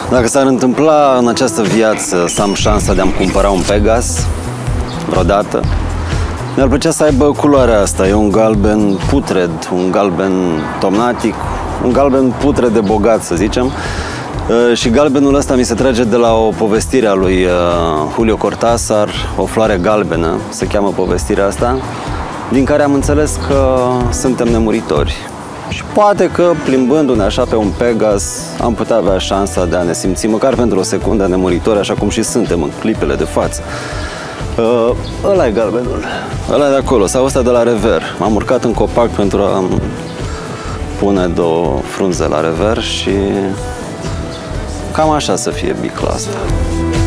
Dacă s-ar întâmpla în această viață să am șansa de a-mi cumpăra un Pegas vreodată, mi-ar plăcea să aibă culoarea asta. E un galben putred, un galben tomnatic, un galben putred de bogat, să zicem. Și galbenul ăsta mi se trage de la o povestire a lui Julio Cortázar, O floare galbenă, se cheamă povestirea asta, din care am înțeles că suntem nemuritori. Și poate că, plimbându-ne așa pe un Pegas, am putea avea șansa de a ne simți, măcar pentru o secundă, nemuritori, așa cum și suntem în clipele de față. Ăla e galbenul, ăla de acolo, sau ăsta de la rever. M-am urcat în copac pentru a pune două frunze la rever și cam așa să fie bicla asta.